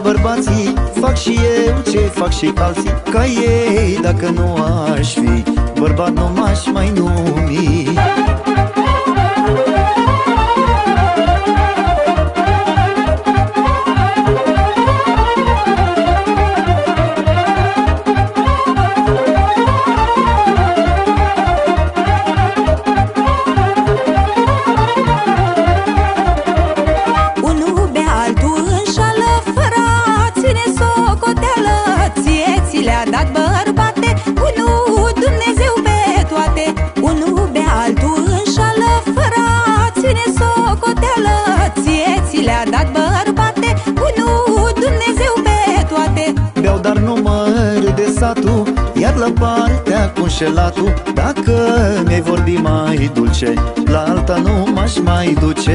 bărbații, fac și eu ce fac și alții ca ei. Dacă nu aș fi bărbat, nu m-aș mai numi. Dat bărbate, unul Dumnezeu pe toate. Unul bea, altul înșală, fără a ține socoteală. Ție ți le-a dat bărbate, unul Dumnezeu pe toate. Beau, dar nu mă râde satul, iar la partea cu înșelatul. Dacă mi-ai vorbi mai dulce, la alta nu m-aș mai duce.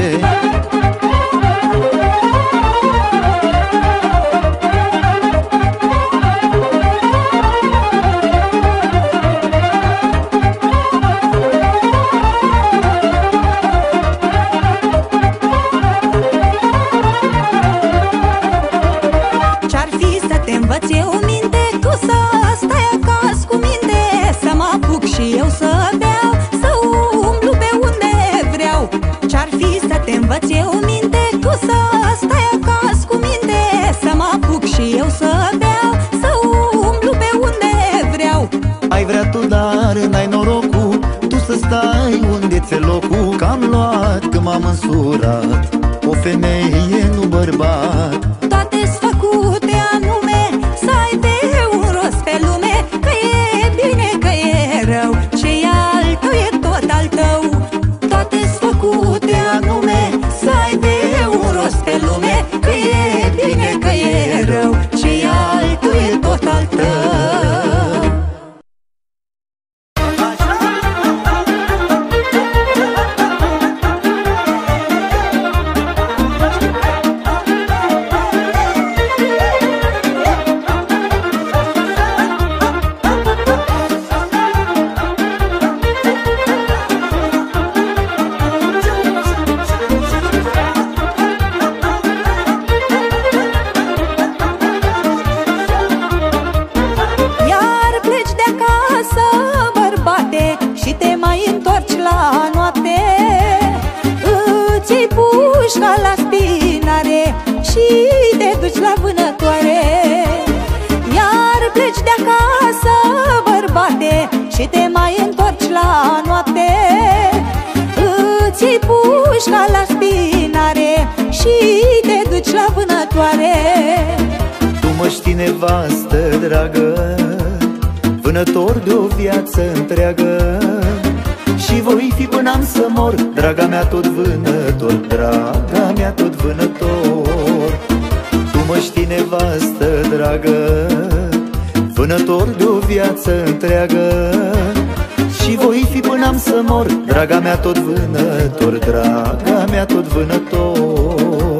Învăț eu minte, tu să stai acasă cu minte. Să mă apuc și eu să beau, să umblu pe unde vreau. Ce-ar fi să te învăț eu minte, tu să stai acasă cu minte. Să mă apuc și eu să beau, să umblu pe unde vreau. Ai vrea tu, dar n-ai norocul, tu să stai unde ți-e locul. Că am luat când m-am însurat o femeie, nu bărbat. Toate-s făcute anume să ai de un rost pe lume. Că e bine, că e rău, ce-i al tău e tot al tău. Toate-s făcute anume să ai de un rost pe lume. Că e bine, că e rău, ce-i al tău e tot al tău. Pușca la spinare și te duci la vânătoare. Iar pleci de acasă, bărbate, și te mai întorci la noapte. Îți iei pușca la spinare și te duci la vânătoare. Tu mă știi, nevastă dragă, vânător de o viață întreagă. Și voi fi până-am să mor, draga mea tot vânător, draga mea tot vânător. Tu mă știi, nevastă dragă, vânător de o viață întreagă. Și voi fi până-am să mor, draga mea tot vânător, draga mea tot vânător.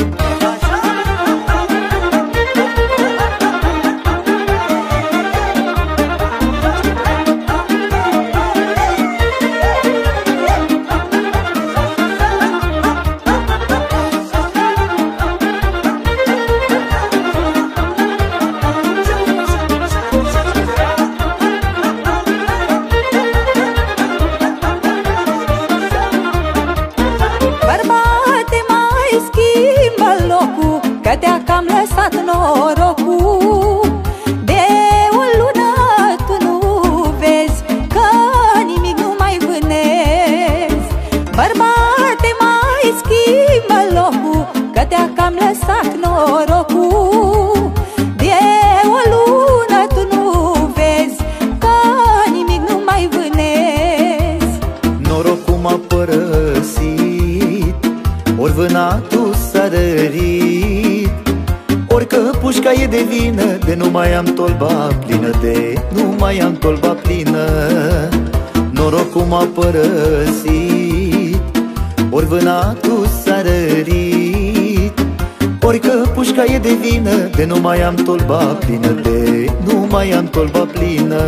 Că te-a cam lăsat norocul. De o lună tu nu vezi că nimic nu mai vânezi. Bărbate, mai schimbă locul, că te-a cam lăsat norocul. De o lună tu nu vezi că nimic nu mai vânezi. Norocul m-a părăsit, ori vânatul s-a rărit, ori că pușca e de vină, de nu mai am tolba plină, de nu mai am tolba plină. Norocul m-a părăsit, ori vânatul s-a rărit, ori că pușca e de vină, de nu mai am tolba plină, de nu mai am tolba plină.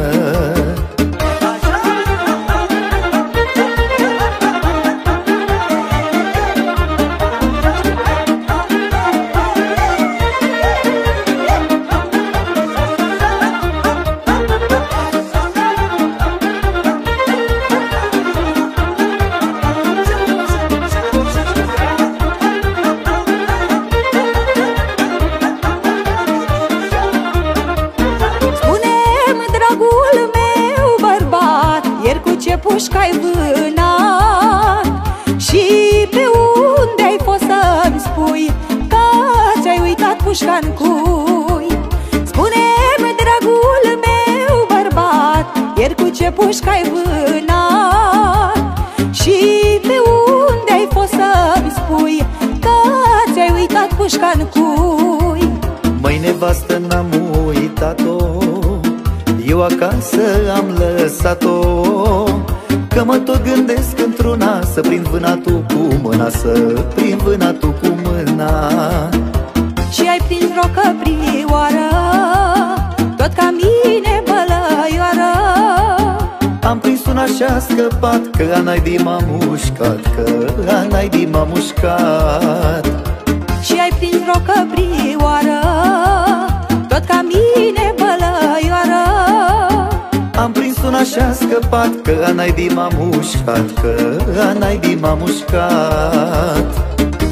pușca-i vânat. Și pe unde ai fost să-mi spui că ți-ai uitat pușca-n cui? Spune-mi, dragul meu bărbat, ieri cu ce pușca-i vânat? Și pe unde ai fost să-mi spui că ți-ai uitat pușca-n cui? Măi, nevastă, n-am uitat-o, eu acasă am lăsat-o, că mă tot gândesc într-una să prind vânatul cu mâna, să prind vânatul cu mâna. Și ai prins vreo căprioară, tot ca mine bălăioară? Am prins una și-a scăpat, că a naibii m-a mușcat, că a naibii m-a mușcat. Și ai prins vreo căprioară, tot ca mine bălăioară? Am prins una și-a scăpat, că a naibii m-a mușcat, că a naibii m-a mușcat.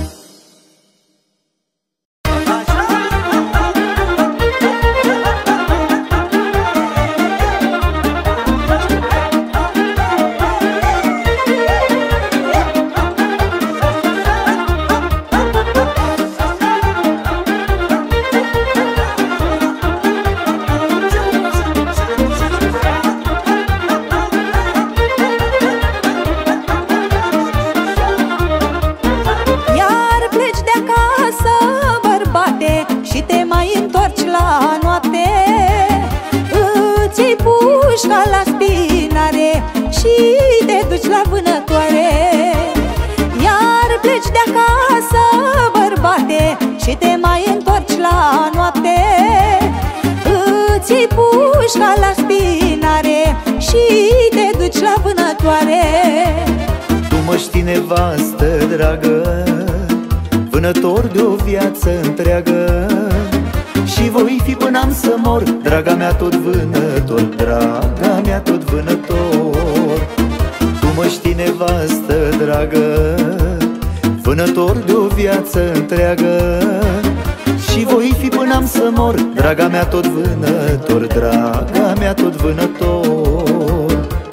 Și te mai întorci la noapte, îți iei pușca la spinare și te duci la vânătoare. Iar pleci de acasă, bărbate, și te mai întorci la noapte, îți iei pușca la spinare și te duci la vânătoare. Tu mă știi, nevastă dragă, vânător de o viață întreagă, și voi fi până am să mor, draga mea tot vânător, draga mea tot vânător. Tu mă știi, nevastă dragă, vânător de o viață întreagă, și voi fi până am să mor, draga mea tot vânător, draga mea tot vânător.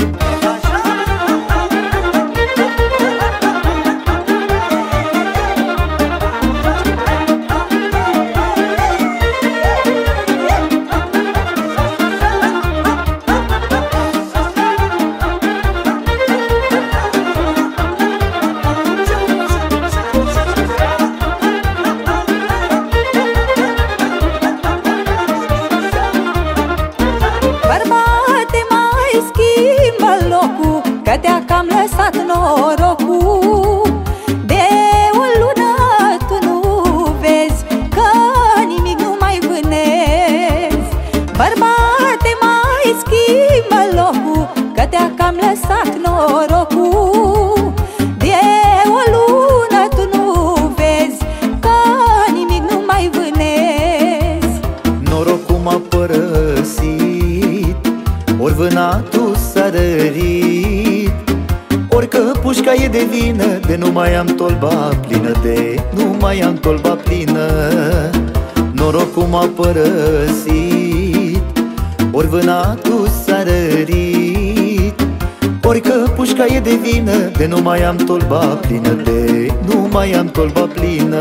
Că te-a cam lăsat norocul. De o lună tu nu vezi că nimic nu mai vânezi. Bărbate, mai schimbă locul, că te-a cam lăsat norocul. De o lună tu nu vezi că nimic nu mai vânezi. Norocul m-a părăsit, ori vânatul s-a rărit, ori că pușca e de vină, de nu mai am tolba plină, de nu mai am tolba plină. Norocul m-a părăsit, ori vânatul s-a rărit, ori că pușca e de vină, de nu mai am tolba plină, de nu mai am tolba plină.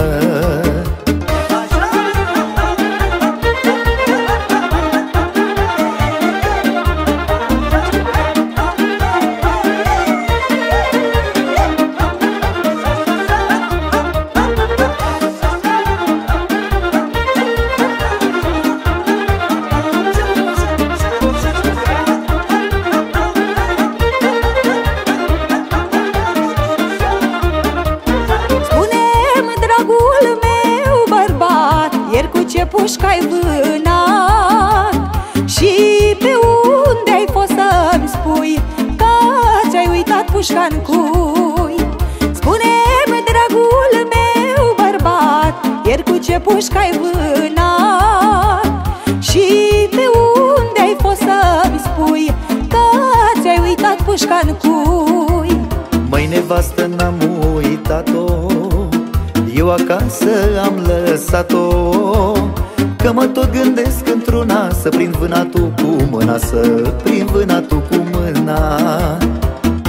Pușca-i vânat. Și pe unde ai fost să-mi spui că ți-ai uitat pușca-n cui? Spune-mi, dragul meu bărbat, ieri cu ce pușca-i vânat? Și pe unde ai fost să-mi spui că ți-ai uitat pușca-n cui? Măi, nevastă, n-am uitat-o, eu acasă am lăsat-o, că mă tot gândesc într-una să prind vânatul cu mâna, să prind vânatul cu mâna.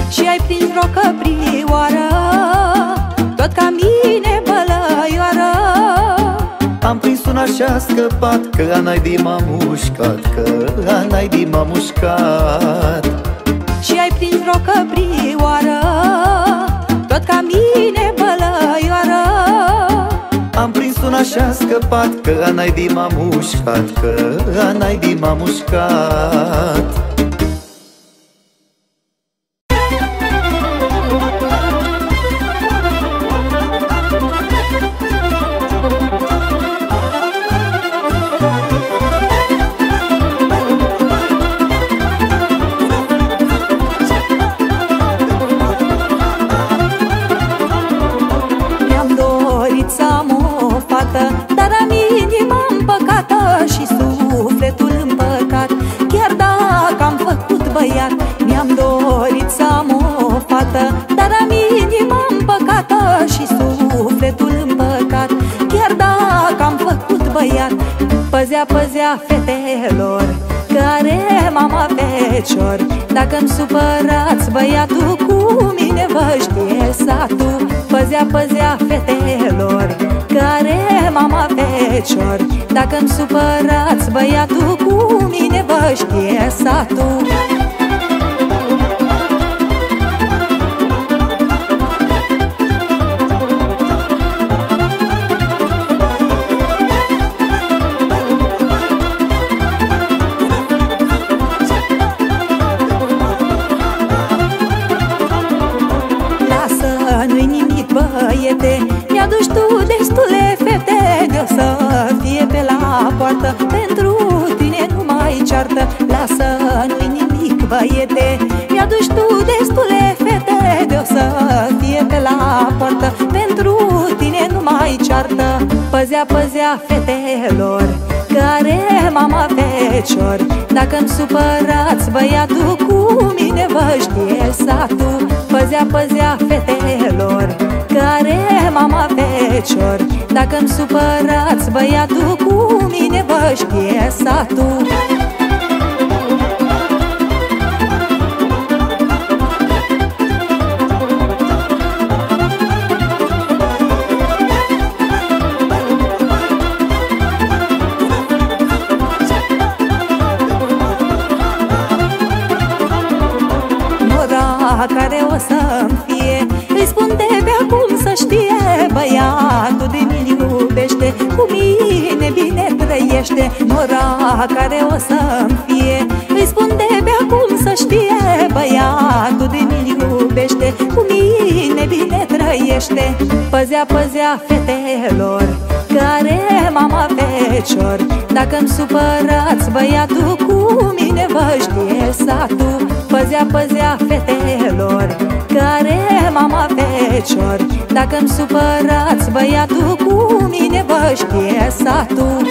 una și-a scăpat, că a naibii m-a mușcat, că a naibii m-a mușcat. Și ai prins vreo căprioară, tot ca mine bălăioară. Am prins una și-a scăpat, că a naibii m-a mușcat, că a naibii m-a mușcat. Dar am inima împăcată și sufletul împăcat. Chiar dacă am făcut băiat, mi-am dorit să am o fată. Dar am inima împăcată și sufletul împăcat. Chiar dacă am făcut băiat, păzea fetelor care mama fecior. Dacă-mi supărați băiatul, cu mine vă știe satul. Păzea fetelor care mama fecior. Dacă-mi supărați băiatul, cu mine vă știe satul. Nu-i nimic, băiete, mi-aduci tu destule fete de-o să fie pe la poartă. Pentru tine nu mai ceartă. Lasă, nu-i nimic, băiete, mi-aduci tu destule fete de-o să fie pe la poartă. Pentru tine nu mai ceartă. Păzea fetelor care mama fecior. Dacă-mi supărați băiatul, cu mine vă știe satul. Păzea fetelor care mama fecior. Dacă-mi supărați băiatul, cu mine vă știe satul. Care o să-mi fie, îi spun de pe acum să știe. Băiatul de mi-l iubește, cu mine bine trăiește. Nora care o să-mi fie, îi spun de pe acum să știe. Băiatul de mi-l iubește, cu mine bine trăiește. Păzea fetelor care mama fecior. Dacă-mi supărați băiatul, cu mine vă știe satul. Păzea fetelor care mama fecior. Dacă-mi supărați băiatul, cu mine vă știe satul.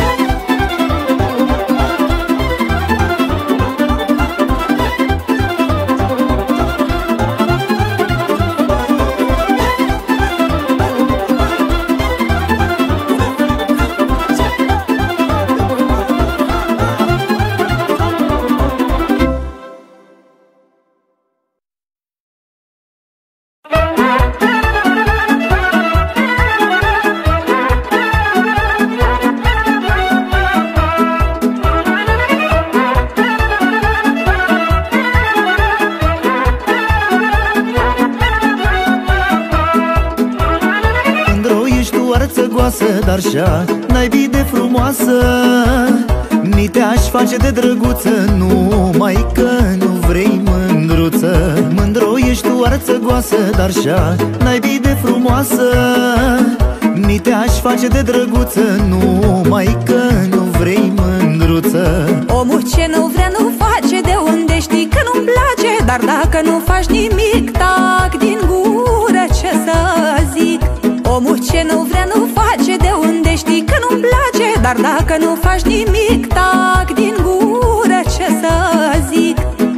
Dar și-a naibii de frumoasă, ni te-aș face de drăguță, numai că nu vrei mândruță. Mândro ești tu arțăgoasă, dar și-a naibii de frumoasă, ni te-aș face de drăguță, numai că nu vrei mândruță. Omul ce nu vrea nu face, de unde știi că nu-mi place? Dar dacă nu faci nimic, tac din gură, ce să zic? Omul ce nu vrea nu face, de unde știi că nu-mi place? Dar dacă nu faci nimic, tac din gură, ce să zic?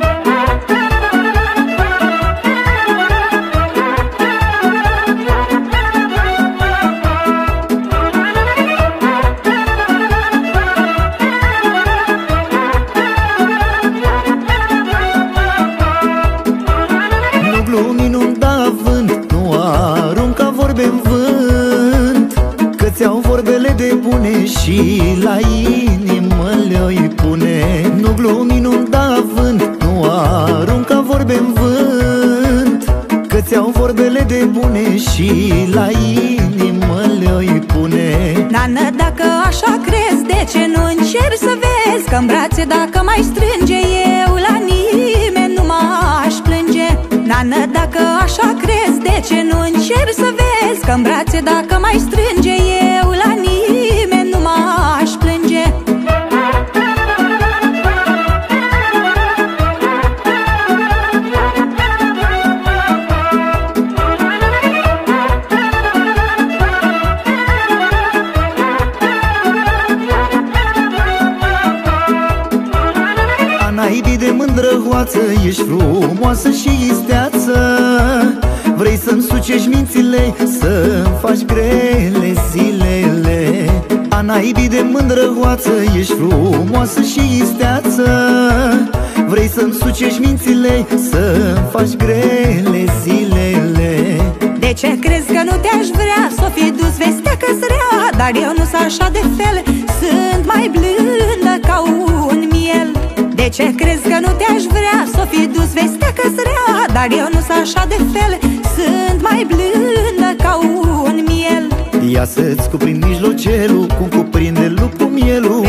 Nu glumi, nu-mi da vânt, nu arunca vorbe în vânt, că ți-au vorbele de bune și vorbele de bune și la inimă le-o-i pune. Nană, dacă așa crezi, de ce nu încerci să vezi că în brațe dacă mai strânge eu la nimeni nu m-aș plânge? Nană, dacă așa crezi, de ce nu încerci să vezi că în brațe dacă mai strânge eu la nimeni nu m-aș plânge? Naibii de mândrăgoață, ești frumoasă și isteață. Vrei să-mi sucești mințile, să-mi faci grele zilele. Naibii de mândrăgoață, ești frumoasă și isteață. Vrei să-mi sucești mințile, să-mi faci grele zilele. De ce crezi că nu te-aș vrea? S-o fi dus vestea că-s rea, dar eu nu sunt așa de fel, sunt mai blândă ca un miel. De ce crezi că nu te-aș vrea? S-o fi dus vestea că-s rea, dar eu nu sunt așa de fel, sunt mai blândă ca un miel. Ia să-ți cuprind mijlocelul, cum cuprinde lupul mielul.